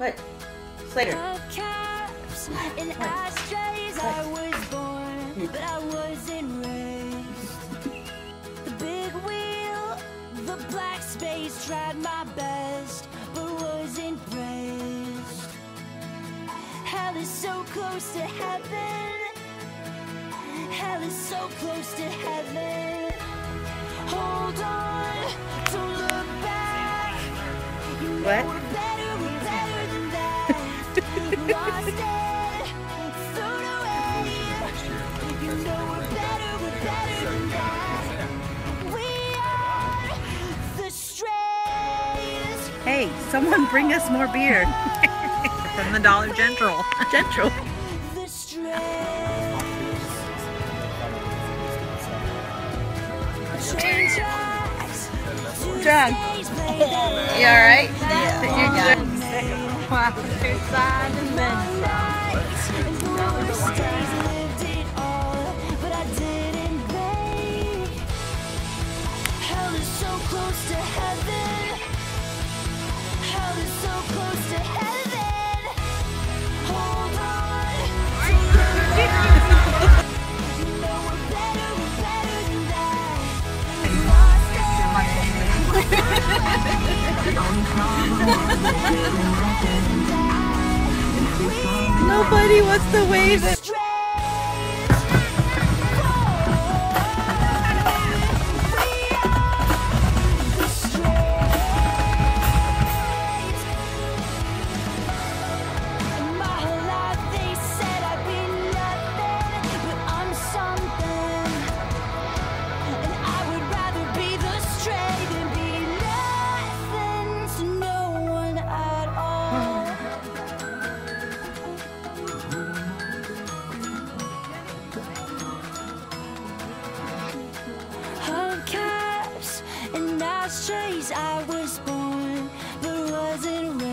What? Slater. Caps and ashtrays, I was born, but I wasn't raised. The big wheel, the black space, tried my best, but wasn't praised. Hell is so close to heaven. Hell is so close to heaven. Hold on, don't look back. You know What? we're better than that. Lost it, thrown away. You know we're better than that. We are the strays. Hey, someone bring us more beer. From the Dollar General. Central. The strays. Train tracks to John. stage play that You alright? Yeah. You're good. side and then lived it all, but I didn't break. Hell is so close to heaven. Hell is so close to heaven. Hold on. You know we're better than that. Nobody wants to wave it. Caps and ashtrays, I was born, but wasn't raised.